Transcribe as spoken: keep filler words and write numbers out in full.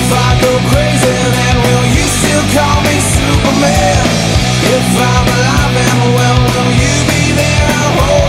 If I go crazy, then will you still call me Superman? If I'm alive and well, will you be there? I'll hold